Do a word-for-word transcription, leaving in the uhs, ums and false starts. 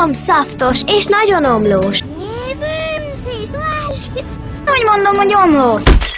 Nyom szaftos és nagyon omlós. Úgy mondom, hogy omlós.